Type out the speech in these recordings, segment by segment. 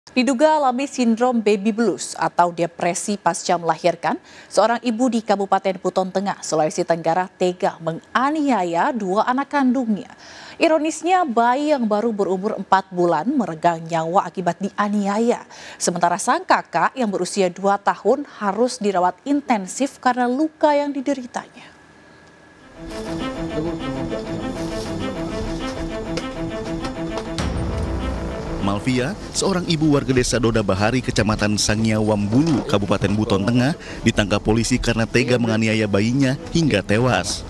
Diduga alami sindrom baby blues atau depresi pasca melahirkan, seorang ibu di Kabupaten Buton Tengah, Sulawesi Tenggara tega menganiaya dua anak kandungnya. Ironisnya, bayi yang baru berumur 4 bulan meregang nyawa akibat dianiaya. Sementara sang kakak yang berusia 2 tahun harus dirawat intensif karena luka yang dideritanya. Malvia, seorang ibu warga desa Doda Bahari, Kecamatan Sangiawambulu, Kabupaten Buton Tengah, ditangkap polisi karena tega menganiaya bayinya hingga tewas.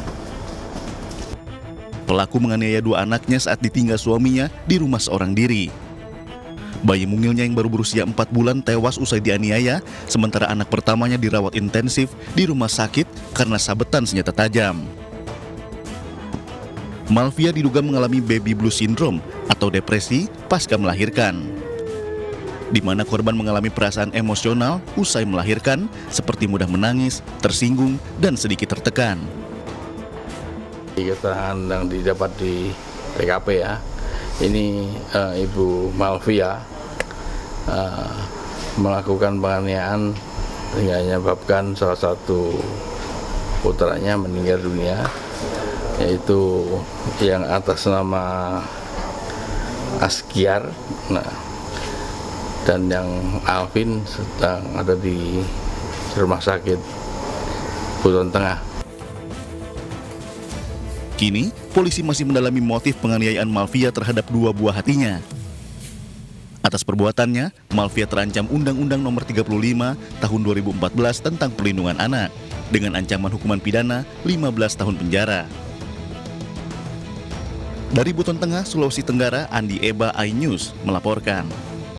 Pelaku menganiaya dua anaknya saat ditinggal suaminya di rumah seorang diri. Bayi mungilnya yang baru berusia 4 bulan tewas usai dianiaya, sementara anak pertamanya dirawat intensif di rumah sakit karena sabetan senjata tajam. Malvia diduga mengalami baby blues syndrome atau depresi pasca melahirkan, di mana korban mengalami perasaan emosional usai melahirkan seperti mudah menangis, tersinggung, dan sedikit tertekan. Keterangan yang didapat di TKP ya, ini Ibu Malvia melakukan penganiayaan hingga menyebabkan salah satu putranya meninggal dunia, yaitu yang atas nama Askiar, dan yang Alvin sedang ada di rumah sakit Buton Tengah. Kini, polisi masih mendalami motif penganiayaan Malvia terhadap dua buah hatinya. Atas perbuatannya, Malvia terancam Undang-Undang Nomor 35 Tahun 2014 tentang Perlindungan Anak dengan ancaman hukuman pidana 15 tahun penjara. Dari Buton Tengah, Sulawesi Tenggara, Andi Eba, iNews melaporkan.